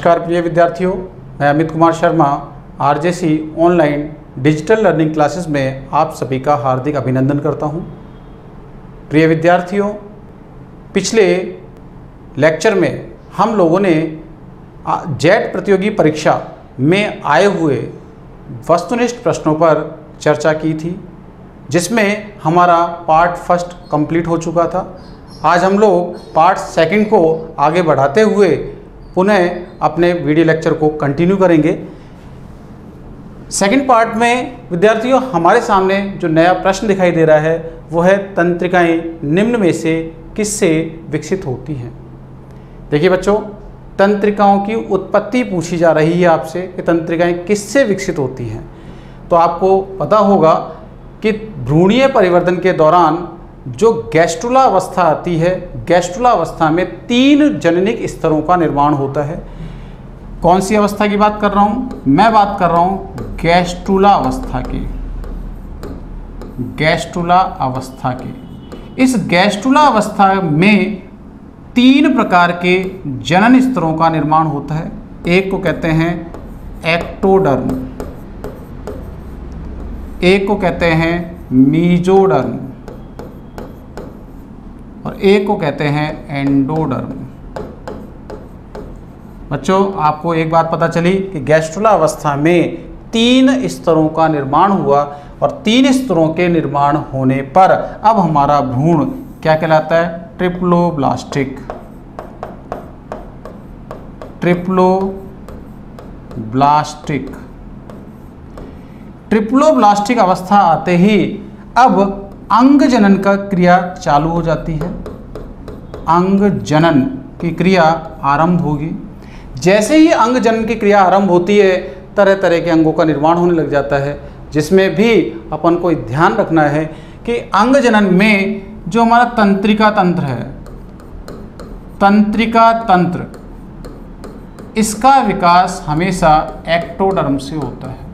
नमस्कार प्रिय विद्यार्थियों, मैं Amit Kumar Sharma RJC online digital learning classes में आप सभी का हार्दिक अभिनंदन करता हूं। प्रिय विद्यार्थियों, पिछले लेक्चर में हम लोगों ने जेट प्रतियोगी परीक्षा में आए हुए वस्तुनिष्ठ प्रश्नों पर चर्चा की थी, जिसमें हमारा पार्ट फर्स्ट कंप्लीट हो चुका था। आज हम लोग पार्ट सेकंड को आगे बढ़ाते हुए पुनः अपने वीडियो लेक्चर को कंटिन्यू करेंगे। सेकंड पार्ट में विद्यार्थियों हमारे सामने जो नया प्रश्न दिखाई दे रहा है वो है तंत्रिकाएं निम्न में से किससे विकसित होती हैं। देखिए बच्चों, तंत्रिकाओं की उत्पत्ति पूछी जा रही है आपसे कि तंत्रिकाएं किससे विकसित होती हैं। तो आपको पता होगा कि भ्रूणीय परिवर्तन के दौरान जो गैस्ट्रुला अवस्था आती है, गैस्ट्रुला अवस्था में 3 जननिक स्तरों का निर्माण होता है। कौन सी अवस्था की बात कर रहा हूँ? मैं बात कर रहा हूँ गैस्ट्रुला अवस्था की। गैस्ट्रुला अवस्था की इस गैस्ट्रुला अवस्था में 3 प्रकार के जनन स्तरों का निर्माण होता है। एक को कहते हैं एक्टोडर्म, एक को कहते हैं मीजोडर्म और एक को कहते हैं एंडोडर्म। बच्चों, आपको एक बात पता चली कि गैस्ट्रुला अवस्था में 3 स्तरों का निर्माण हुआ और 3 स्तरों के निर्माण होने पर अब हमारा भ्रूण क्या कहलाता है? ट्रिप्लोब्लास्टिक। ट्रिप्लोब्लास्टिक ट्रिप्लोब्लास्टिक अवस्था आते ही अब अंग जनन का क्रिया चालू हो जाती है। अंग जनन की क्रिया आरंभ होगी। जैसे ही अंग जनन की क्रिया आरंभ होती है, तरह तरह के अंगों का निर्माण होने लग जाता है, जिसमें भी अपन को ध्यान रखना है कि अंग जनन में जो हमारा तंत्रिका तंत्र है, तंत्रिका तंत्र, इसका विकास हमेशा एक्टोडर्म से होता है।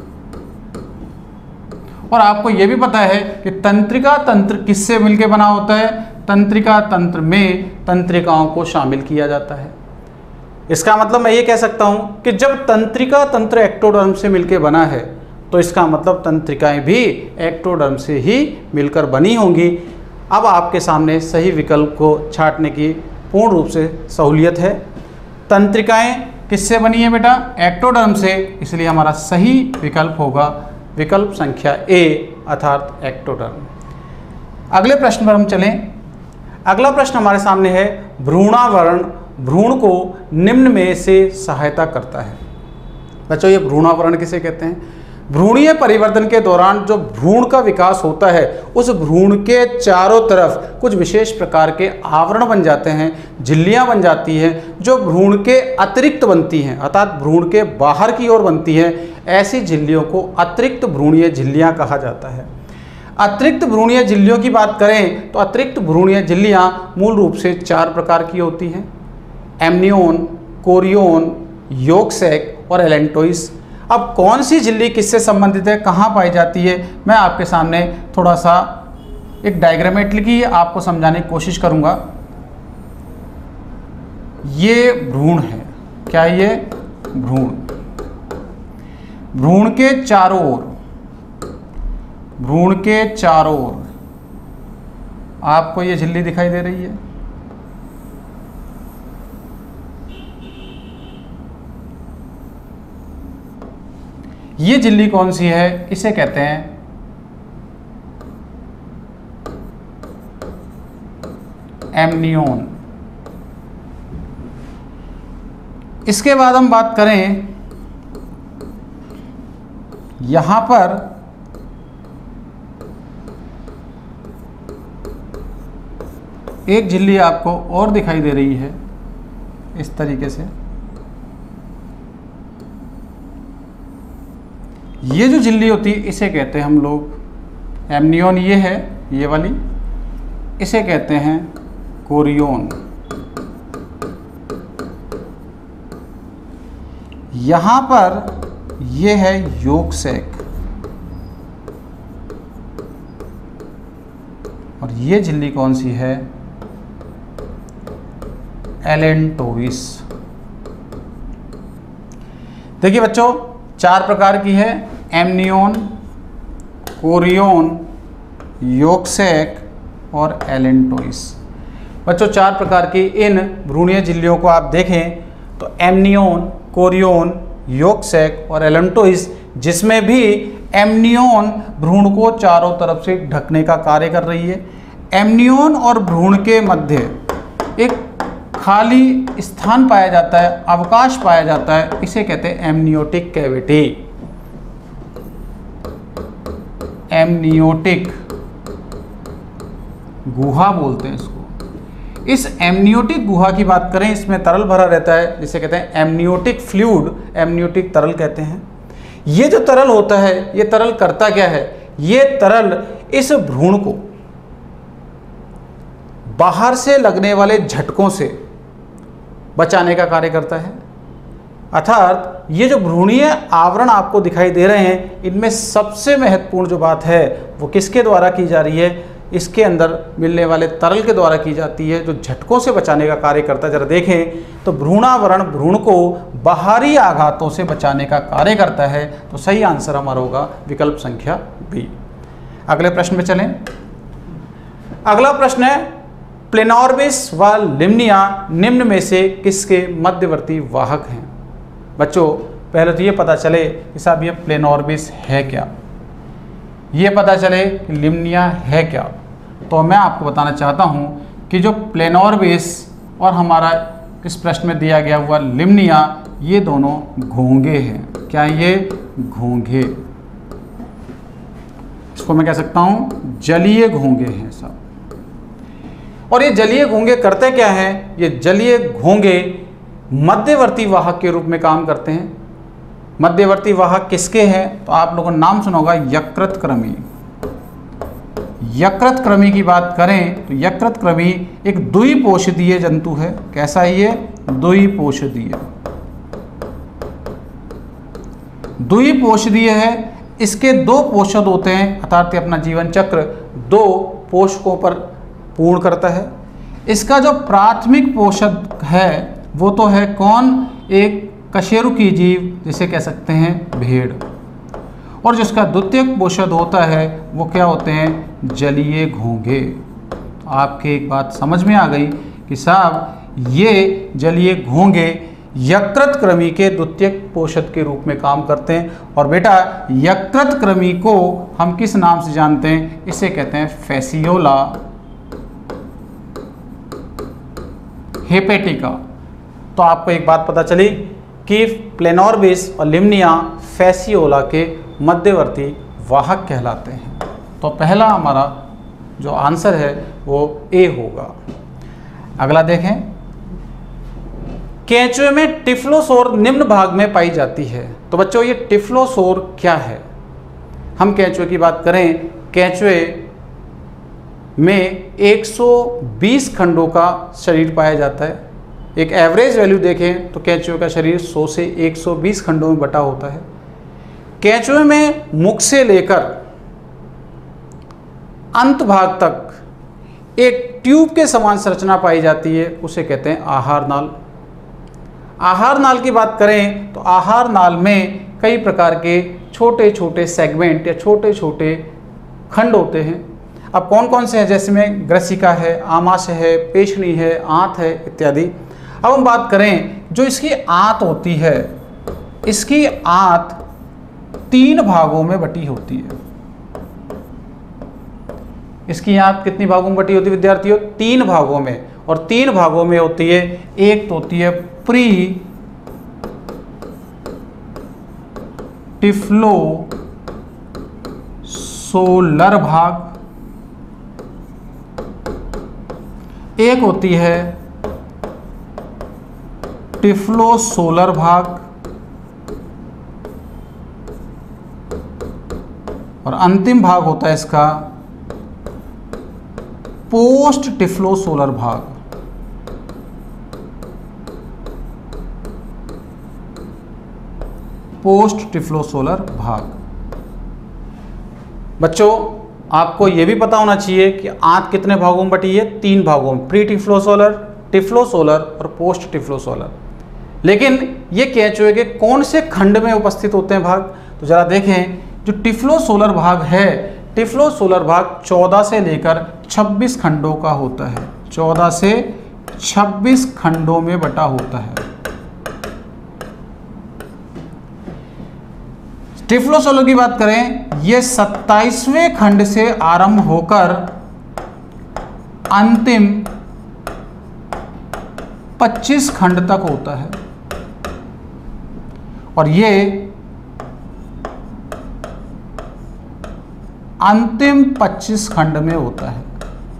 और आपको यह भी पता है कि तंत्रिका तंत्र किससे मिलकर बना होता है? तंत्रिका तंत्र में तंत्रिकाओं को शामिल किया जाता है। इसका मतलब मैं ये कह सकता हूं कि जब तंत्रिका तंत्र एक्टोडर्म से मिलकर बना है तो इसका मतलब तंत्रिकाएं भी एक्टोडर्म से ही मिलकर बनी होंगी। अब आपके सामने सही विकल्प को छांटने की पूर्ण रूप से सहूलियत है। तंत्रिकाएं किससे बनी है बेटा? एक्टोडर्म से, इसलिए हमारा सही विकल्प होगा विकल्प संख्या ए अर्थात एक्टोडर्म। अगले प्रश्न पर हम चलें। अगला प्रश्न हमारे सामने है भ्रूणावरण भ्रूण को निम्न में से सहायता करता है। बच्चों, ये भ्रूणावरण किसे कहते हैं? भ्रूणीय परिवर्तन के दौरान जो भ्रूण का विकास होता है, उस भ्रूण के चारों तरफ कुछ विशेष प्रकार के आवरण बन जाते हैं, झिल्लियां बन जाती हैं, जो भ्रूण के अतिरिक्त बनती हैं, अर्थात भ्रूण के बाहर की ओर बनती हैं। ऐसी झिल्लियों को अतिरिक्त भ्रूणीय झिल्लियां कहा जाता है। अतिरिक्त भ्रूणीय झिल्लियों की बात करें तो अतिरिक्त भ्रूणीय झिल्लियां मूल रूप से 4 प्रकार की होती हैं: एमनियोन, कोरियोन, यॉर्क सैक और एलेंटोइस। अब कौन सी झिल्ली किससे संबंधित है, कहाँ पाई जाती है, मैं आपके सामने थोड़ा सा एक डायग्रामेटिकली आपको समझाने की कोशिश करूँगा। ये भ्रूण है। क्या ये भ्रूण? भ्रूण के चारों ओर, भ्रूण के चारों ओर आपको ये झिल्ली दिखाई दे रही है। ये झिल्ली कौन सी है? इसे कहते हैं एमनियोन। इसके बाद हम बात करें, यहां पर एक झिल्ली आपको और दिखाई दे रही है इस तरीके से। ये जो झिल्ली होती है इसे कहते हैं हम लोग एमनियोन। ये है ये वाली, इसे कहते हैं कोरियोन। यहाँ पर ये है यॉर्क सैक और ये झिल्ली कौन सी है? एलेंटोइस। देखिए बच्चों, 4 प्रकार की है, एमनियोन, कोरियोन, योक्सेक और एलेंटोइस। बच्चों 4 प्रकार की इन भ्रूणीय झिल्लियों को आप देखें तो एमनियोन, कोरियोन, योक्सेक और एलेंटोइस, जिसमें भी एमनियोन भ्रूण को चारों तरफ से ढकने का कार्य कर रही है। एमनियोन और भ्रूण के मध्य एक खाली स्थान पाया जाता है, अवकाश पाया जाता है, इसे कहते हैं एमनियोटिक कैविटी। एमनियोटिक गुहा बोलते हैं इसको। इस एमनियोटिक गुहा की बात करें, इसमें तरल भरा रहता है, जिसे कहते हैं एमनियोटिक फ्लूइड, एमनियोटिक तरल कहते हैं। ये जो तरल होता है, ये तरल करता क्या है? ये तरल इस भ्रूण को बाहर से लगने वाले झटकों से बचाने का कार्य करता है। अर्थात ये जो भ्रूणीय आवरण आपको दिखाई दे रहे हैं, इनमें सबसे महत्वपूर्ण जो बात है वो किसके द्वारा की जा रही है? इसके अंदर मिलने वाले तरल के द्वारा की जाती है, जो झटकों से बचाने का कार्य करता है। जरा देखें तो भ्रूणावरण भ्रूण को बाहरी आघातों से बचाने का कार्य करता है। तो सही आंसर हमारा होगा विकल्प संख्या बी। अगले प्रश्न में चलें। अगला प्रश्न है, प्लेनोर्बिस व लिम्निया निम्न में से किसके मध्यवर्ती वाहक हैं? बच्चों पहले तो ये पता चले कि साहब ये प्लेनोर्बिस है क्या, ये पता चले कि लिम्निया है क्या। तो मैं आपको बताना चाहता हूँ कि जो प्लेनोर्बिस और हमारा इस प्रश्न में दिया गया हुआ लिम्निया, ये दोनों घोंघे हैं। क्या ये घोंघे? इसको मैं कह सकता हूँ जलीय घोंघे हैं सब। और ये जलीय घोंघे करते क्या हैं? ये जलीय घोंघे मध्यवर्ती वाहक के रूप में काम करते हैं। मध्यवर्ती वाहक किसके हैं? तो आप लोगों ने नाम सुना होगा यकृतकृमि। यकृतकृमि की बात करें तो यकृतकृमि एक द्विपोषदीय जंतु है। कैसा है ये? द्विपोषदीय। द्विपोषदीय है। इसके 2 पोषक होते हैं, अर्थात अपना जीवन चक्र 2 पोषकों पर पूर्ण करता है। इसका जो प्राथमिक पोषक है वो तो है कौन? एक कशेरुकी जीव, जिसे कह सकते हैं भेड़। और जिसका द्वितीयक पोषक होता है वो क्या होते हैं? जलीय घोंघे। आपके एक बात समझ में आ गई कि साहब ये जलीय घोंघे यकृतकृमि के द्वितीयक पोषक के रूप में काम करते हैं। और बेटा यकृतकृमि को हम किस नाम से जानते हैं? इसे कहते हैं फैसियोला हेपेटिका। तो आपको एक बात पता चली कि प्लेनोर्बिस और लिम्निया फैसियोला के मध्यवर्ती वाहक कहलाते हैं। तो पहला हमारा जो आंसर है वो ए होगा। अगला देखें, केंचुए में टिफ्लोसोर निम्न भाग में पाई जाती है। तो बच्चों ये टिफ्लोसोर क्या है? हम केंचुए की बात करें, केंचुए में 120 खंडों का शरीर पाया जाता है। एक एवरेज वैल्यू देखें तो केंचुए का शरीर 100 से 120 खंडों में बटा होता है। केंचुए में मुख से लेकर अंत भाग तक एक ट्यूब के समान संरचना पाई जाती है, उसे कहते हैं आहार नाल। आहार नाल की बात करें तो आहार नाल में कई प्रकार के छोटे छोटे सेगमेंट या छोटे छोटे खंड होते हैं। अब कौन कौन से हैं? जैसे में ग्रसिका है, आमाशय है, पेशनी है, आंत है इत्यादि। अब हम बात करें जो इसकी आंत होती है, इसकी आंत 3 भागों में बटी होती है। इसकी आंत कितनी भागों में बटी होती है विद्यार्थियों? 3 भागों में। और 3 भागों में होती है, एक तो होती है प्री टिफ्लो सोलर भाग, एक होती है टिफ्लोसोलर भाग, और अंतिम भाग होता है इसका पोस्ट टिफ्लोसोलर भाग। पोस्ट टिफ्लोसोलर भाग। बच्चों आपको यह भी पता होना चाहिए कि आंत कितने भागों में बटी है? 3 भागों में, प्री टिफ्लोसोलर, टिफ्लोसोलर और पोस्ट टिफ्लोसोलर। लेकिन ये केंचुए के कौन से खंड में उपस्थित होते हैं भाग? तो जरा देखें, जो टिफ्लोसोलर भाग है, टिफ्लोसोलर भाग 14 से लेकर 26 खंडों का होता है। 14 से 26 खंडों में बटा होता है। टिफ्लोसोलर की बात करें, ये 27वें खंड से आरंभ होकर अंतिम 25 खंड तक होता है, और ये अंतिम 25 खंड में होता है।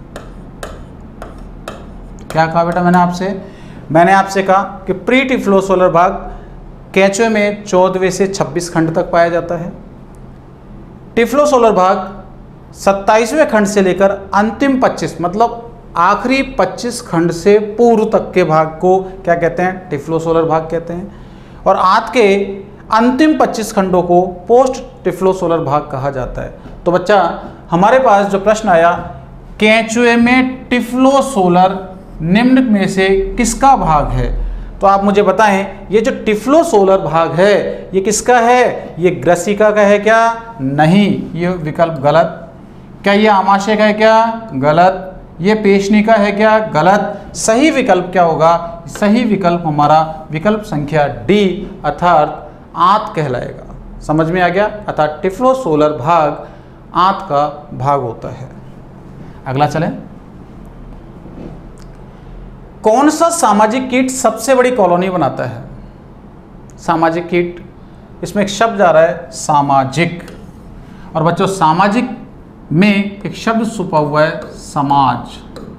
क्या कहा बेटा मैंने आपसे कहा कि प्री टिफ्लोसोलर भाग केंचुए में 14वें से 26 खंड तक पाया जाता है। टिफ्लोसोलर भाग 27वें खंड से लेकर अंतिम 25 मतलब आखिरी 25 खंड से पूर्व तक के भाग को क्या कहते हैं? टिफ्लोसोलर भाग कहते हैं। और आंत के अंतिम 25 खंडों को पोस्ट टिफ्लोसोलर भाग कहा जाता है। तो बच्चा, हमारे पास जो प्रश्न आया, केंचुए में टिफ्लोसोलर निम्न में से किसका भाग है, तो आप मुझे बताएं, ये जो टिफ्लोसोलर भाग है ये किसका है? ये ग्रसिका का है क्या? नहीं, ये विकल्प गलत। क्या ये आमाशय का है क्या? गलत। ये पेशनिका है क्या? गलत। सही विकल्प क्या होगा? सही विकल्प हमारा विकल्प संख्या डी अर्थात आंत कहलाएगा। समझ में आ गया? अर्थात टिफ्लोसोलर भाग आंत का भाग होता है। अगला चलें। कौन सा सामाजिक कीट सबसे बड़ी कॉलोनी बनाता है? सामाजिक कीट, इसमें एक शब्द आ रहा है सामाजिक, और बच्चों सामाजिक में एक शब्द छुपा हुआ है समाज।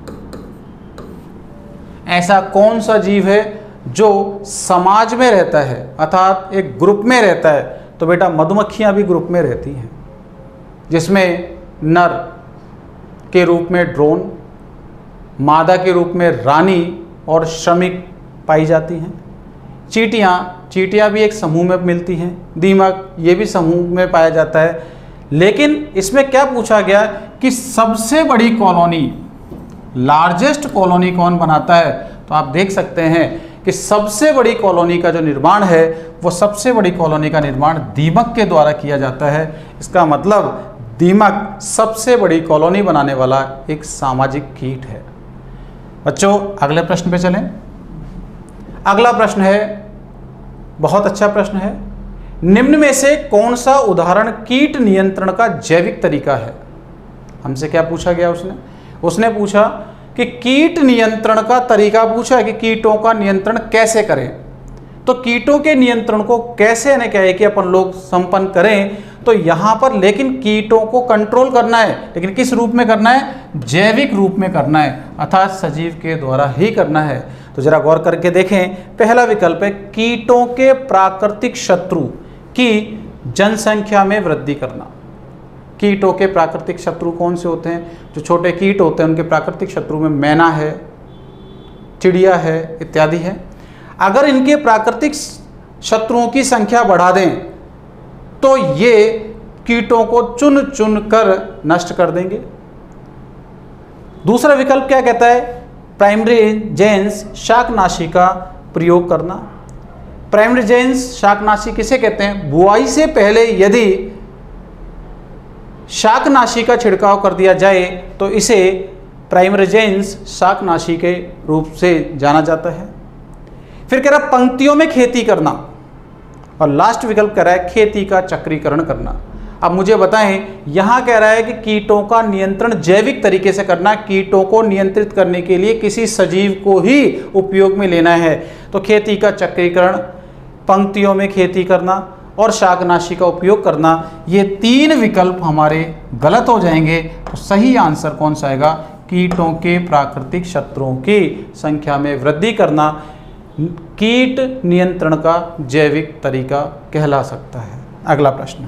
ऐसा कौन सा जीव है जो समाज में रहता है अर्थात एक ग्रुप में रहता है? तो बेटा मधुमक्खियां भी ग्रुप में रहती हैं, जिसमें नर के रूप में ड्रोन, मादा के रूप में रानी और श्रमिक पाई जाती हैं। चींटियाँ भी एक समूह में मिलती हैं। दीमक ये भी समूह में पाया जाता है। लेकिन इसमें क्या पूछा गया कि सबसे बड़ी कॉलोनी, लार्जेस्ट कॉलोनी कौन बनाता है? तो आप देख सकते हैं कि सबसे बड़ी कॉलोनी का जो निर्माण है वो सबसे बड़ी कॉलोनी का निर्माण दीमक के द्वारा किया जाता है। इसका मतलब दीमक सबसे बड़ी कॉलोनी बनाने वाला एक सामाजिक कीट है। बच्चों अगले प्रश्न पे चलें। अगला प्रश्न है, बहुत अच्छा प्रश्न है, निम्न में से कौन सा उदाहरण कीट नियंत्रण का जैविक तरीका है? हमसे क्या पूछा गया? उसने पूछा कि कीट नियंत्रण का तरीका पूछा है कि कीटों का नियंत्रण कैसे करें। तो कीटों के नियंत्रण को कैसे यानी क्या है कि अपन लोग संपन्न करें, तो यहाँ पर लेकिन कीटों को कंट्रोल करना है, लेकिन किस रूप में करना है? जैविक रूप में करना है, अर्थात सजीव के द्वारा ही करना है। तो जरा गौर करके देखें, पहला विकल्प है कीटों के प्राकृतिक शत्रु की जनसंख्या में वृद्धि करना। कीटों के प्राकृतिक शत्रु कौन से होते हैं? जो छोटे कीट होते हैं उनके प्राकृतिक शत्रु में मैना है, चिड़िया है इत्यादि है। अगर इनके प्राकृतिक शत्रुओं की संख्या बढ़ा दें तो ये कीटों को चुन चुन कर नष्ट कर देंगे। दूसरा विकल्प क्या कहता है? प्राइमरीजेंस शाकनाशी का प्रयोग करना। प्राइमरीजेंस शाकनाशी किसे कहते हैं? बुआई से पहले यदि शाकनाशी का छिड़काव कर दिया जाए तो इसे प्राइमरीजेंस शाकनाशी के रूप से जाना जाता है। फिर कह रहा पंक्तियों में खेती करना, और लास्ट विकल्प कह रहा है खेती का चक्रीकरण करना। अब मुझे बताएं, यहाँ कह रहा है कि कीटों का नियंत्रण जैविक तरीके से करना, कीटों को नियंत्रित करने के लिए किसी सजीव को ही उपयोग में लेना है। तो खेती का चक्रीकरण, पंक्तियों में खेती करना और शाकनाशी का उपयोग करना, ये तीन विकल्प हमारे गलत हो जाएंगे। तो सही आंसर कौन सा आएगा? कीटों के प्राकृतिक शत्रुओं की संख्या में वृद्धि करना कीट नियंत्रण का जैविक तरीका कहला सकता है। अगला प्रश्न,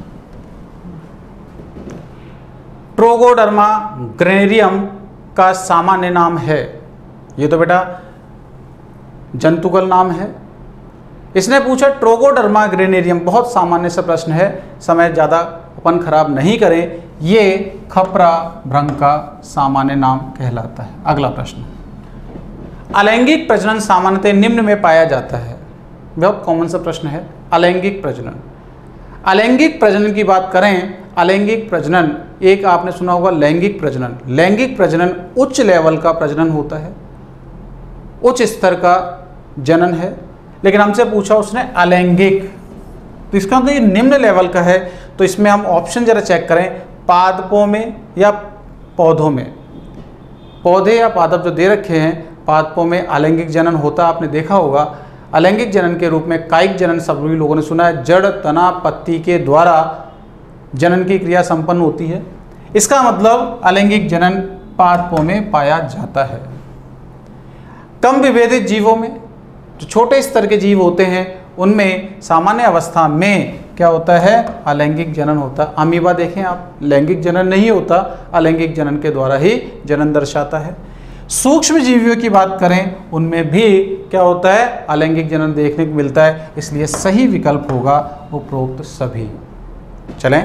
ट्रोगोडर्मा ग्रेनेरियम का सामान्य नाम है? ये तो बेटा जंतुगल नाम है। इसने पूछा ट्रोगोडर्मा ग्रेनेरियम, बहुत सामान्य सा प्रश्न है, समय ज़्यादा अपन खराब नहीं करें। ये खपरा भृंग का सामान्य नाम कहलाता है। अगला प्रश्न, अलैंगिक प्रजनन सामान्यतः निम्न में पाया जाता है। बहुत कॉमन सा प्रश्न है, अलैंगिक प्रजनन। अलैंगिक प्रजनन की बात करें, अलैंगिक प्रजनन एक आपने सुना होगा लैंगिक प्रजनन। लैंगिक प्रजनन उच्च लेवल का प्रजनन होता है, उच्च स्तर का जनन है। लेकिन हमसे पूछा उसने अलैंगिक, तो इसका मतलब ये निम्न लेवल का है। तो इसमें हम ऑप्शन जरा चेक करें, पादपों में या पौधों में। पौधे या पादप जो दे रखे हैं, पादपों में अलैंगिक जनन होता आपने देखा होगा। अलैंगिक जनन के रूप में कायिक जनन सभी लोगों ने सुना है, जड़ तना पत्ती के द्वारा जनन की क्रिया संपन्न होती है। इसका मतलब अलैंगिक जनन पादपों में पाया जाता है। कम विभेदित जीवों में, जो छोटे स्तर के जीव होते हैं, उनमें सामान्य अवस्था में क्या होता है, अलैंगिक जनन होता है। अमीबा देखें आप, लैंगिक जनन नहीं होता, अलैंगिक जनन के द्वारा ही जनन दर्शाता है। सूक्ष्म जीवियों की बात करें, उनमें भी क्या होता है, अलैंगिक जनन देखने को मिलता है। इसलिए सही विकल्प होगा उपरोक्त सभी। चलें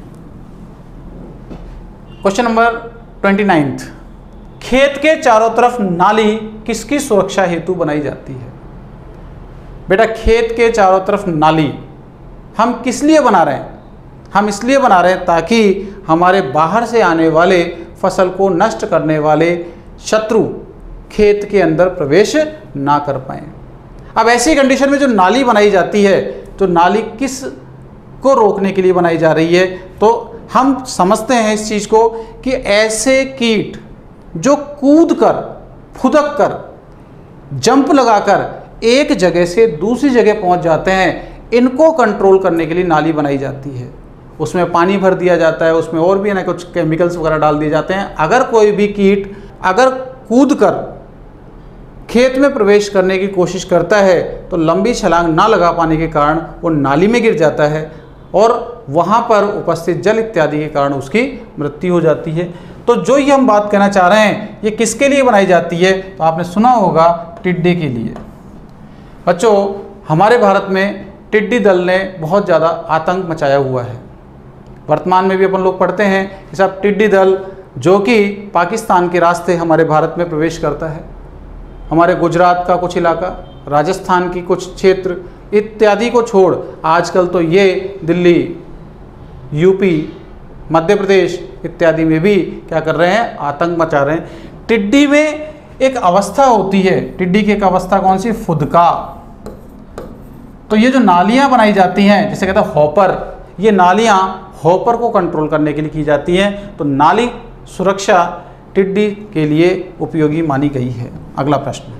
क्वेश्चन नंबर 29। खेत के चारों तरफ नाली किसकी सुरक्षा हेतु बनाई जाती है? बेटा खेत के चारों तरफ नाली हम किस लिए बना रहे हैं? हम इसलिए बना रहे हैं ताकि हमारे बाहर से आने वाले फसल को नष्ट करने वाले शत्रु खेत के अंदर प्रवेश ना कर पाए। अब ऐसी कंडीशन में जो नाली बनाई जाती है, तो नाली किस को रोकने के लिए बनाई जा रही है? तो हम समझते हैं इस चीज़ को कि ऐसे कीट जो कूद कर, फुदक कर, जंप लगाकर एक जगह से दूसरी जगह पहुंच जाते हैं, इनको कंट्रोल करने के लिए नाली बनाई जाती है। उसमें पानी भर दिया जाता है, उसमें और भी ना कुछ केमिकल्स वगैरह डाल दिए जाते हैं। अगर कोई भी कीट अगर कूद कर खेत में प्रवेश करने की कोशिश करता है, तो लंबी छलांग ना लगा पाने के कारण वो नाली में गिर जाता है और वहाँ पर उपस्थित जल इत्यादि के कारण उसकी मृत्यु हो जाती है। तो जो ये हम बात कहना चाह रहे हैं, ये किसके लिए बनाई जाती है? तो आपने सुना होगा टिड्डी के लिए। बच्चों हमारे भारत में टिड्डी दल ने बहुत ज़्यादा आतंक मचाया हुआ है। वर्तमान में भी अपन लोग पढ़ते हैं कि सब टिड्डी दल जो कि पाकिस्तान के रास्ते हमारे भारत में प्रवेश करता है, हमारे गुजरात का कुछ इलाका, राजस्थान की कुछ क्षेत्र इत्यादि को छोड़ आजकल तो ये दिल्ली, यूपी, मध्य प्रदेश इत्यादि में भी क्या कर रहे हैं, आतंक मचा रहे हैं। टिड्डी में एक अवस्था होती है, टिड्डी की एक अवस्था कौन सी, फुदका। तो ये जो नालियां बनाई जाती हैं, जिसे कहते हैं हॉपर, ये नालियां हॉपर को कंट्रोल करने के लिए की जाती हैं। तो नाली सुरक्षा टिड्डी के लिए उपयोगी मानी गई है। अगला प्रश्न,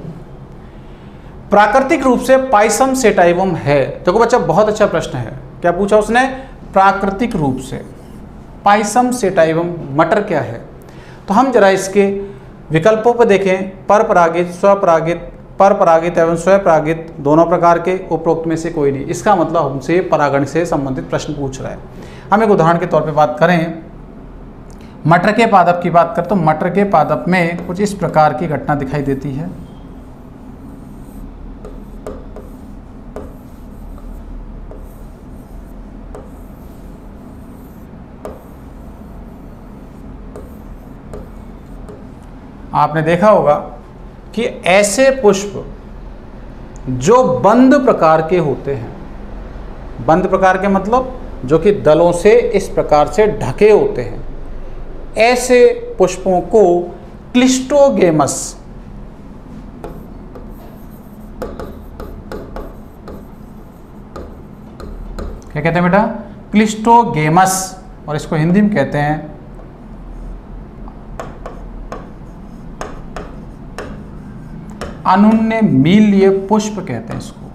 प्राकृतिक रूप से पाइसम सेटाइवम है। देखो बच्चा बहुत अच्छा प्रश्न है। क्या पूछा उसने? प्राकृतिक रूप से पाइसम सेटाइवम मटर क्या है? तो हम जरा इसके विकल्पों पर देखें। परपरागित, स्वपरागित, परपरागित एवं स्वपरागित दोनों प्रकार के, उपरोक्त में से कोई नहीं। इसका मतलब हमसे परागण से संबंधित प्रश्न पूछ रहा है। हम एक उदाहरण के तौर पे बात करें, मटर के पादप की बात करें, तो मटर के पादप में कुछ इस प्रकार की घटना दिखाई देती है। आपने देखा होगा कि ऐसे पुष्प जो बंद प्रकार के होते हैं, बंद प्रकार के मतलब जो कि दलों से इस प्रकार से ढके होते हैं, ऐसे पुष्पों को क्लिस्टोगेमस क्या कहते हैं बेटा? क्लिस्टोगेमस। और इसको हिंदी में कहते हैं अनुन्नमील्य पुष्प कहते हैं इसको,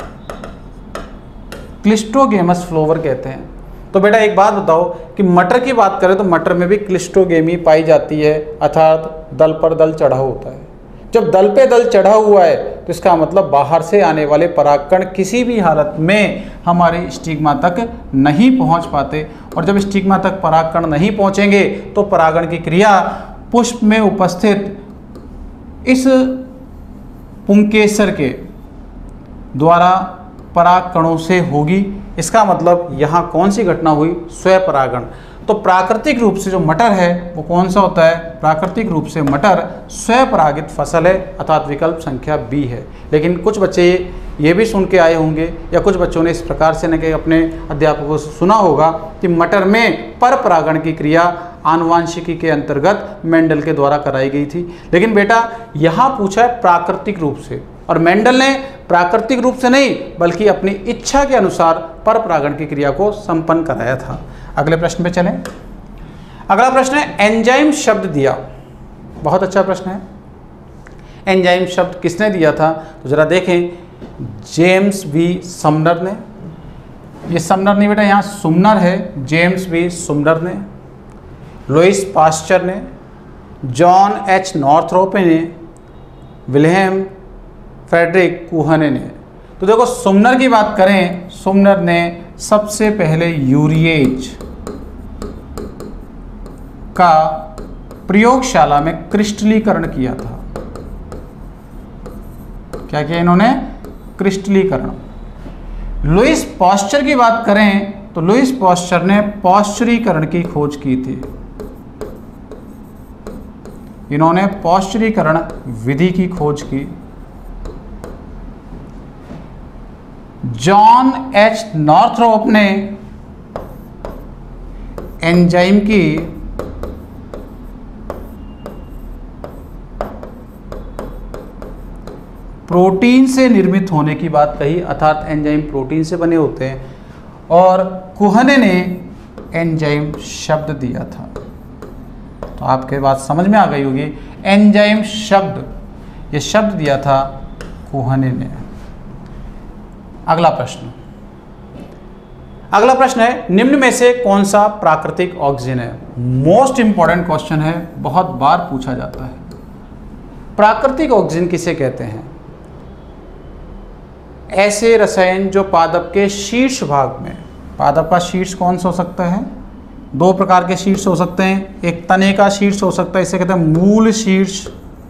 क्लिस्टोगेमस फ्लोवर कहते हैं। तो बेटा एक बात बताओ कि मटर की बात करें तो मटर में भी क्लिस्टोगेमी पाई जाती है, अर्थात दल पर दल चढ़ा होता है। जब दल पे दल चढ़ा हुआ है तो इसका मतलब बाहर से आने वाले परागकण किसी भी हालत में हमारे स्टिग्मा तक नहीं पहुंच पाते, और जब स्टिग्मा तक परागकण नहीं पहुंचेंगे तो परागण की क्रिया पुष्प में उपस्थित इस पुंकेसर के द्वारा परागकणों से होगी। इसका मतलब यहाँ कौन सी घटना हुई? स्वपरागण। तो प्राकृतिक रूप से जो मटर है वो कौन सा होता है? प्राकृतिक रूप से मटर स्वपरागित फसल है, अर्थात विकल्प संख्या बी है। लेकिन कुछ बच्चे ये भी सुन के आए होंगे या कुछ बच्चों ने इस प्रकार से न कि अपने अध्यापकों से सुना होगा कि मटर में पर परागण की क्रिया आनुवांशिकी के अंतर्गत मेंडल के द्वारा कराई गई थी। लेकिन बेटा यहाँ पूछा है प्राकृतिक रूप से, और मेंडल ने प्राकृतिक रूप से नहीं बल्कि अपनी इच्छा के अनुसार पर परागण की क्रिया को संपन्न कराया था। अगले प्रश्न पे चलें। अगला प्रश्न है एंजाइम शब्द दिया, बहुत अच्छा प्रश्न है। एंजाइम शब्द किसने दिया था? तो जरा देखें, जेम्स बी समनर ने। ये समनर नहीं बेटा, यहाँ सुमनर है। जेम्स बी सुमनर ने, लुइस पास्चर ने, जॉन एच नॉर्थरोप ने, विल्हेम फ्रेडरिक कुहने ने। तो देखो सुमनर की बात करें, सुमनर ने सबसे पहले यूरिएज का प्रयोगशाला में क्रिस्टलीकरण किया था। क्या किया इन्होंने? क्रिस्टलीकरण। लुइस पास्चर की बात करें तो लुइस पास्चर ने पॉस्चरीकरण की खोज की थी। इन्होंने पॉस्चरीकरण विधि की खोज की। जॉन एच नॉर्थरोप ने एंजाइम की प्रोटीन से निर्मित होने की बात कही, अर्थात एंजाइम प्रोटीन से बने होते हैं, और कुहने ने एंजाइम शब्द दिया था। तो आपके बात समझ में आ गई होगी, एंजाइम शब्द, ये शब्द दिया था कुहने ने। अगला प्रश्न है निम्न में से कौन सा प्राकृतिक ऑक्सीजन है? मोस्ट इंपॉर्टेंट क्वेश्चन है, बहुत बार पूछा जाता है। प्राकृतिक ऑक्सीजन किसे कहते हैं? ऐसे रसायन जो पादप के शीर्ष भाग में, पादप का शीर्ष कौन सा हो सकता है? दो प्रकार के शीर्ष हो सकते हैं, एक तने का शीर्ष हो सकता है, इसे कहते हैं मूल शीर्ष,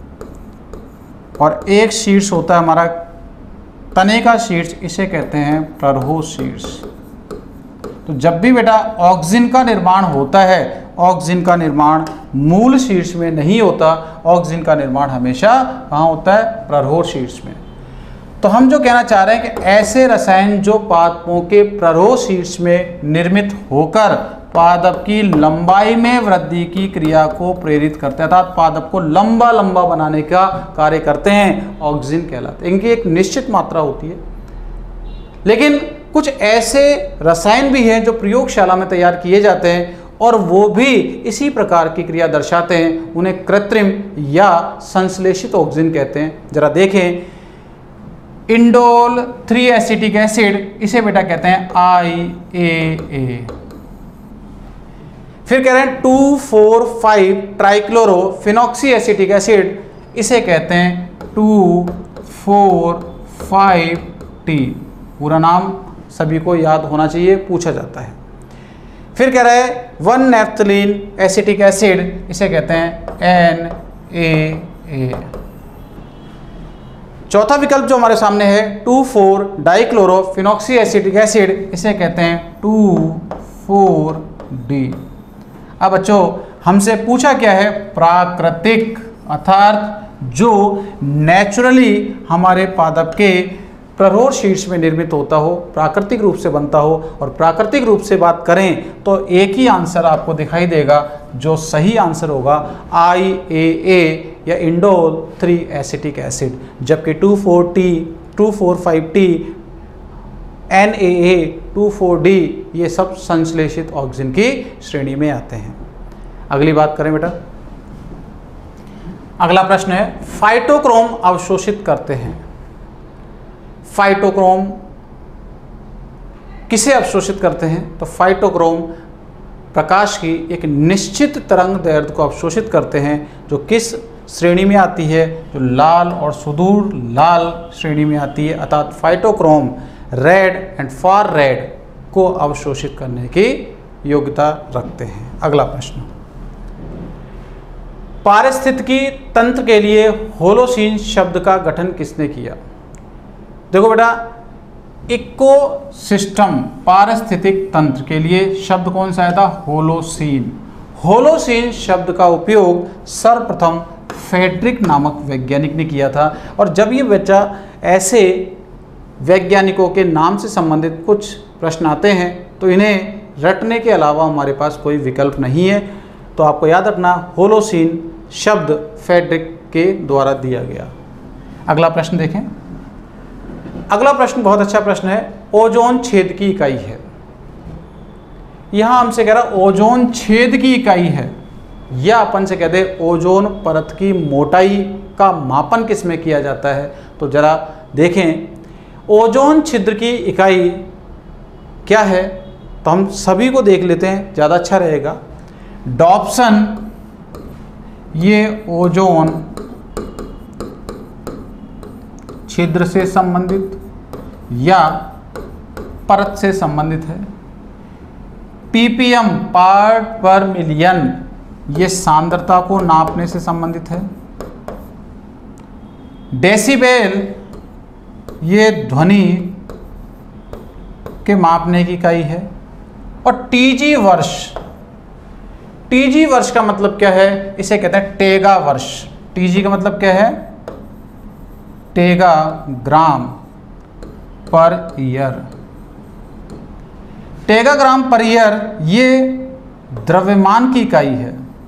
और एक शीर्ष होता है हमारा तने का शीर्ष, इसे कहते हैं प्ररोह शीर्ष। तो जब भी बेटा ऑक्सीजन का निर्माण होता है, ऑक्सीजन का निर्माण मूल शीर्ष में नहीं होता, ऑक्सीजन का निर्माण हमेशा कहाँ होता है? प्ररोह शीर्ष में। तो हम जो कहना चाह रहे हैं कि ऐसे रसायन जो पादपों के प्ररोह शीर्ष में निर्मित होकर पादप की लंबाई में वृद्धि की क्रिया को प्रेरित करते हैं, अर्थात पादप को लंबा लंबा बनाने का कार्य करते हैं, ऑक्सीजन कहलाते हैं। इनकी एक निश्चित मात्रा होती है। लेकिन कुछ ऐसे रसायन भी हैं जो प्रयोगशाला में तैयार किए जाते हैं और वो भी इसी प्रकार की क्रिया दर्शाते हैं, उन्हें कृत्रिम या संश्लेषित ऑक्सीजन कहते हैं। जरा देखें, इंडोल 3 एसिटिक एसिड, इसे बेटा कहते हैं IAA। फिर कह रहे हैं 2,4,5 ट्राइक्लोरो फिनॉक्सी एसिटिक एसिड, इसे कहते हैं 2,4,5T। पूरा नाम सभी को याद होना चाहिए, पूछा जाता है। फिर कह रहे हैं 1 नेफ्थलीन एसिटिक एसिड, इसे कहते हैं NaA। चौथा विकल्प जो हमारे सामने है 2,4 डाइक्लोरो फिनॉक्सी एसिटिक एसिड, इसे कहते हैं 2,4D। अब बच्चों हमसे पूछा क्या है? प्राकृतिक, अर्थात जो नेचुरली हमारे पादप के प्ररोह शीर्ष में निर्मित होता हो, प्राकृतिक रूप से बनता हो। और प्राकृतिक रूप से बात करें तो एक ही आंसर आपको दिखाई देगा, जो सही आंसर होगा IAA या इंडोल 3 एसिटिक एसिड, जबकि 2,4,5T, NaA, 2,4D ये सब संश्लेषित ऑक्सीजन की श्रेणी में आते हैं। अगली बात करें बेटा, अगला प्रश्न है फाइटोक्रोम अवशोषित करते हैं। फाइटोक्रोम किसे अवशोषित करते हैं? तो फाइटोक्रोम प्रकाश की एक निश्चित तरंग दैर्ध्य को अवशोषित करते हैं, जो किस श्रेणी में आती है? जो लाल और सुदूर लाल श्रेणी में आती है, अर्थात phytochrome red and far red को अवशोषित करने की योग्यता रखते हैं। अगला प्रश्न, पारिस्थितिकी तंत्र के लिए होलोसीन शब्द का गठन किसने किया? देखो बेटा, इकोसिस्टम पारिस्थितिक तंत्र के लिए शब्द कौन सा आया था? होलोसीन। होलोसीन शब्द का उपयोग सर्वप्रथम फ्रेडरिक नामक वैज्ञानिक ने किया था। और जब ये बच्चा ऐसे वैज्ञानिकों के नाम से संबंधित कुछ प्रश्न आते हैं, तो इन्हें रटने के अलावा हमारे पास कोई विकल्प नहीं है। तो आपको याद रखना, होलोसीन शब्द फेडरिक के द्वारा दिया गया। अगला प्रश्न देखें। अगला प्रश्न बहुत अच्छा प्रश्न है, ओजोन छेद की इकाई है। यहां हमसे कह रहा ओजोन छेद की इकाई है, या अपन से कहते हैं ओजोन परत की मोटाई का मापन किस में किया जाता है। तो जरा देखें, ओजोन छिद्र की इकाई क्या है, तो हम सभी को देख लेते हैं, ज़्यादा अच्छा रहेगा। डॉप्सन, ये ओजोन छिद्र से संबंधित या परत से संबंधित है। पीपीएम पार्ट पर मिलियन, ये सांद्रता को नापने से संबंधित है। डेसिबेल, ये ध्वनि के मापने की इकाई है। और टीजी वर्ष, टीजी वर्ष का मतलब क्या है, इसे कहते हैं टेगा वर्ष। टीजी का मतलब क्या है, टेगा ग्राम पर ईयर। टेगा ग्राम पर ईयर ये द्रव्यमान की इकाई है।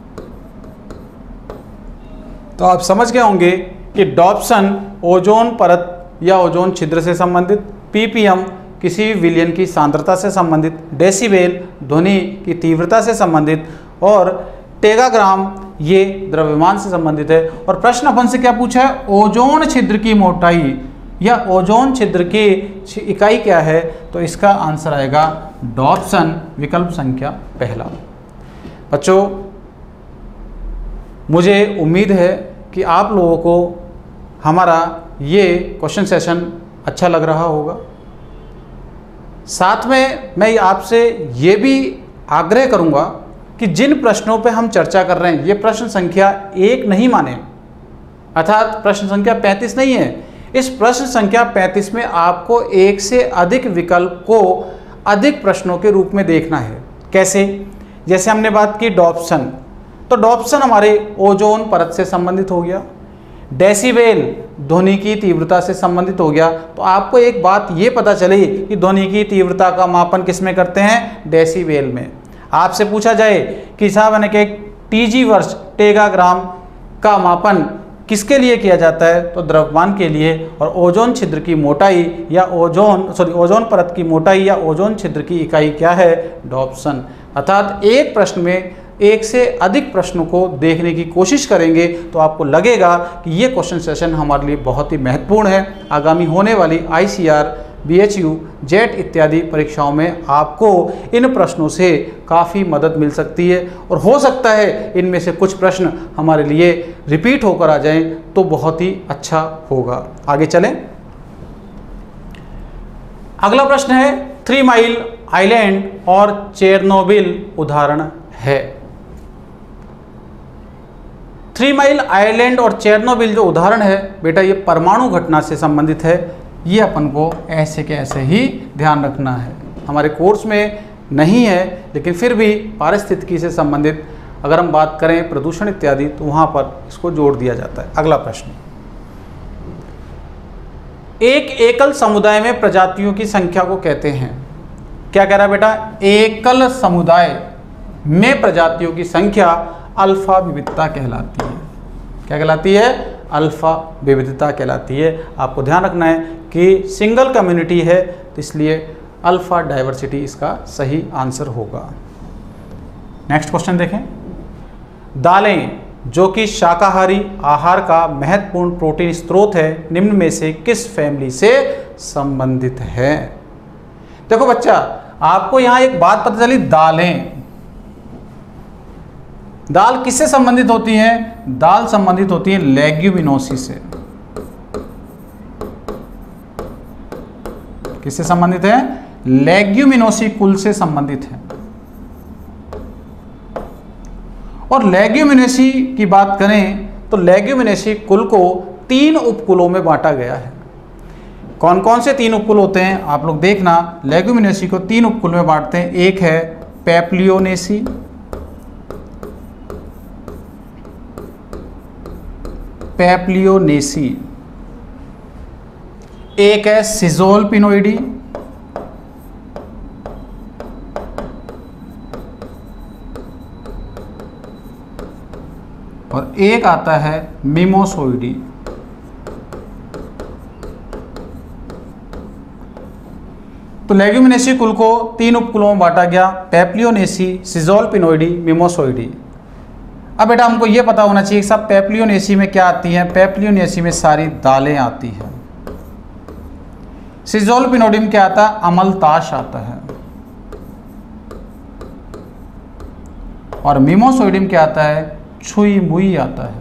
तो आप समझ गए होंगे कि डॉप्सन ओजोन परत या ओजोन छिद्र से संबंधित, पीपीएम किसी विलयन की सांद्रता से संबंधित, डेसिबेल ध्वनि की तीव्रता से संबंधित, और टेगाग्राम ये द्रव्यमान से संबंधित है। और प्रश्न अपन से क्या पूछा है, ओजोन छिद्र की मोटाई या ओजोन छिद्र की इकाई क्या है, तो इसका आंसर आएगा डॉप्सन, विकल्प संख्या पहला। बच्चों, मुझे उम्मीद है कि आप लोगों को हमारा ये क्वेश्चन सेशन अच्छा लग रहा होगा। साथ में मैं आपसे ये भी आग्रह करूंगा कि जिन प्रश्नों पे हम चर्चा कर रहे हैं, ये प्रश्न संख्या 1 नहीं माने, अर्थात प्रश्न संख्या 35 नहीं है। इस प्रश्न संख्या 35 में आपको एक से अधिक विकल्प को अधिक प्रश्नों के रूप में देखना है। कैसे? जैसे हमने बात की डॉप्सन, तो डॉप्सन हमारे ओजोन परत से संबंधित हो गया। डेसिबेल ध्वनि की तीव्रता से संबंधित हो गया। तो आपको एक बात ये पता चली कि ध्वनि की तीव्रता का मापन किस में करते हैं, डेसिबेल में। आपसे पूछा जाए कि साहब ने कि टीजी वर्ष, टेगाग्राम का मापन किसके लिए किया जाता है, तो द्रव्यमान के लिए। और ओजोन छिद्र की मोटाई या ओजोन परत की मोटाई या ओजोन छिद्र की इकाई क्या है, डॉप्सन। अर्थात एक प्रश्न में एक से अधिक प्रश्नों को देखने की कोशिश करेंगे तो आपको लगेगा कि ये क्वेश्चन सेशन हमारे लिए बहुत ही महत्वपूर्ण है। आगामी होने वाली ICR, BHU, जेट इत्यादि परीक्षाओं में आपको इन प्रश्नों से काफ़ी मदद मिल सकती है, और हो सकता है इनमें से कुछ प्रश्न हमारे लिए रिपीट होकर आ जाएं, तो बहुत ही अच्छा होगा। आगे चलें। अगला प्रश्न है, 3 माइल आइलैंड और चेरनोबिल उदाहरण है। 3 माइल आइलैंड और चेरनोबिल जो उदाहरण है बेटा, ये परमाणु घटना से संबंधित है। ये अपन को ऐसे के ऐसे ही ध्यान रखना है। हमारे कोर्स में नहीं है, लेकिन फिर भी पारिस्थितिकी से संबंधित अगर हम बात करें, प्रदूषण इत्यादि, तो वहाँ पर इसको जोड़ दिया जाता है। अगला प्रश्न, एक एकल समुदाय में प्रजातियों की संख्या को कहते हैं, क्या कह रहा है बेटा, एकल समुदाय में प्रजातियों की संख्या अल्फा विविधता कहलाती है। क्या कहलाती है, अल्फा विविधता कहलाती है। आपको ध्यान रखना है कि सिंगल कम्युनिटी है, तो इसलिए अल्फा डाइवर्सिटी इसका सही आंसर होगा। नेक्स्ट क्वेश्चन देखें। दालें जो कि शाकाहारी आहार का महत्वपूर्ण प्रोटीन स्रोत है, निम्न में से किस फैमिली से संबंधित है। देखो बच्चा, आपको यहां एक बात पता चली, दालें, दाल किससे संबंधित होती हैं, दाल संबंधित होती है लेग्यूमिनोसी से। किससे संबंधित है, लेग्यूमिनोसी कुल से संबंधित है। और लेग्यूमिनेसी की बात करें तो लेग्यूमिनेसी कुल को 3 उपकुलों में बांटा गया है। कौन कौन से 3 उपकुल होते हैं आप लोग देखना। लेग्यूमिनेसी को 3 उपकुल में बांटते हैं। एक है पेप्लियोनेसी, पेप्लियोनेसी, एक है सिजोलपिनोइडी और एक आता है मिमोसोइडी। तो लेग्यूमिनेसी कुल को 3 उपकुलों में बांटा गया, पेप्लियोनेसी, सिजोलपिनोइडी, मिमोसोइडी। अब बेटा हमको ये पता होना चाहिए कि साहब पेप्लियोनेसी में क्या आती है। पेप्लियोनेसी में सारी दालें आती हैं। सिजोलपिनोइडी में क्या आता है, अमलताश आता है। और मिमोसोइडी में क्या आता है, छुई मुई आता है।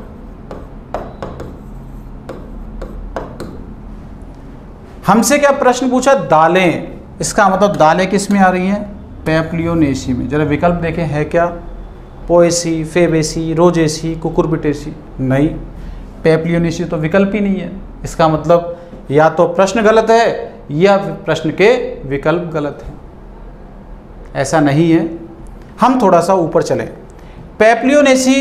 हमसे क्या प्रश्न पूछा, दालें, इसका मतलब दालें किस में आ रही हैं, पेप्लियोनेसी में। जरा विकल्प देखें है क्या, पोएसी, फेबेसी, रोजेसी, कुकुरबिटेसी। नहीं, पेप्लियोनेसी तो विकल्प ही नहीं है। इसका मतलब या तो प्रश्न गलत है या प्रश्न के विकल्प गलत है, ऐसा नहीं है। हम थोड़ा सा ऊपर चलें। पेप्लियोनेसी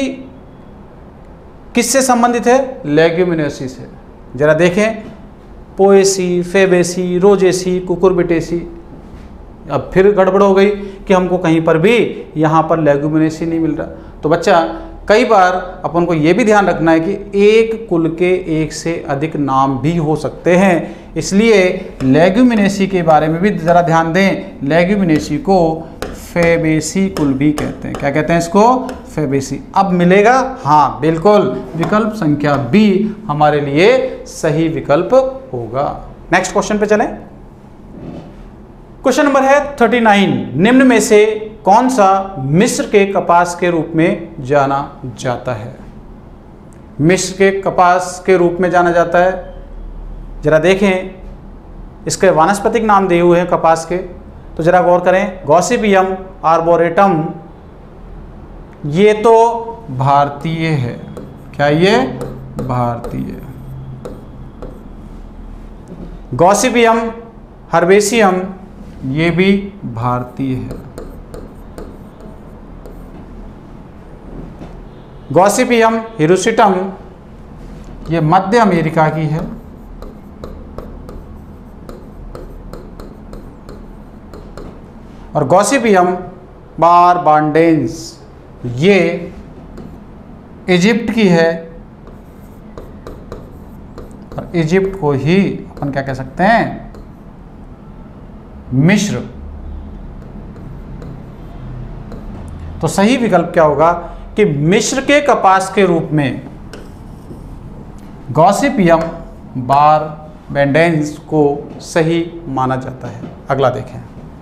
किससे संबंधित है, लेग्यूमिनेसी से। जरा देखें, पोएसी, फेबेसी, रोजेसी, कुकुरबिटेसी। अब फिर गड़बड़ हो गई कि हमको कहीं पर भी यहाँ पर लेग्यूमिनेसी नहीं मिल रहा। तो बच्चा कई बार अपन को ये भी ध्यान रखना है कि एक कुल के एक से अधिक नाम भी हो सकते हैं, इसलिए लेग्यूमिनेसी के बारे में भी ज़रा ध्यान दें। लेग्यूमिनेसी को फेबेसी कुल भी कहते हैं। क्या कहते हैं इसको, फेबेसी। अब मिलेगा, हाँ बिल्कुल, विकल्प संख्या बी हमारे लिए सही विकल्प होगा। नेक्स्ट क्वेश्चन पे चलें। क्वेश्चन नंबर है 39। निम्न में से कौन सा मिस्र के कपास के रूप में जाना जाता है। मिस्र के कपास के रूप में जाना जाता है। जरा देखें, इसके वानस्पतिक नाम दिए हुए हैं कपास के, तो जरा गौर करें। गॉसिपियम आर्बोरेटम, ये तो भारतीय है। क्या ये भारतीय। गॉसिपियम हर्बेसियम, ये भी भारतीय है। गॉसिपियम हिरुसिटम, ये मध्य अमेरिका की है। और गॉसिपियम बारबांडेंस, ये इजिप्ट की है। और इजिप्ट को ही अपन क्या कह सकते हैं, मिस्र। तो सही विकल्प क्या होगा कि मिस्र के कपास के रूप में गॉसिपियम बारबांडेंस को सही माना जाता है। अगला देखें।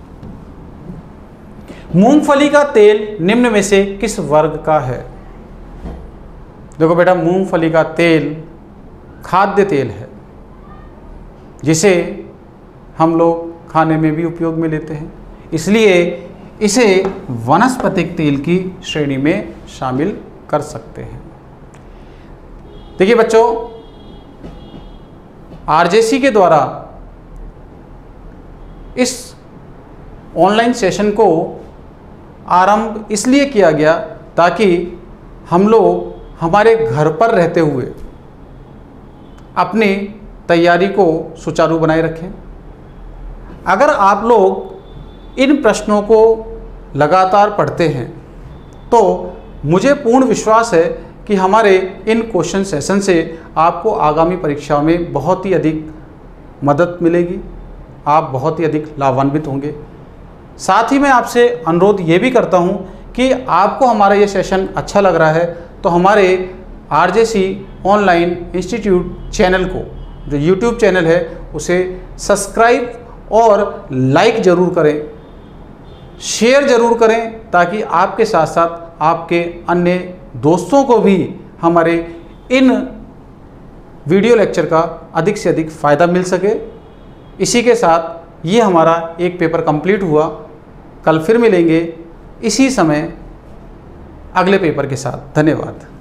मूंगफली का तेल निम्न में से किस वर्ग का है। देखो बेटा, मूंगफली का तेल खाद्य तेल है, जिसे हम लोग खाने में भी उपयोग में लेते हैं, इसलिए इसे वनस्पतिक तेल की श्रेणी में शामिल कर सकते हैं। देखिए बच्चों, आरजेसी के द्वारा इस ऑनलाइन सेशन को आरंभ इसलिए किया गया ताकि हम लोग हमारे घर पर रहते हुए अपनी तैयारी को सुचारू बनाए रखें। अगर आप लोग इन प्रश्नों को लगातार पढ़ते हैं तो मुझे पूर्ण विश्वास है कि हमारे इन क्वेश्चन सेशन से आपको आगामी परीक्षाओं में बहुत ही अधिक मदद मिलेगी, आप बहुत ही अधिक लाभान्वित होंगे। साथ ही मैं आपसे अनुरोध ये भी करता हूँ कि आपको हमारा ये सेशन अच्छा लग रहा है तो हमारे आरजेसी ऑनलाइन इंस्टीट्यूट चैनल को, जो यूट्यूब चैनल है, उसे सब्सक्राइब और लाइक ज़रूर करें, शेयर ज़रूर करें, ताकि आपके साथ साथ आपके अन्य दोस्तों को भी हमारे इन वीडियो लेक्चर का अधिक से अधिक फ़ायदा मिल सके। इसी के साथ ये हमारा एक पेपर कंप्लीट हुआ। कल फिर मिलेंगे इसी समय अगले पेपर के साथ। धन्यवाद।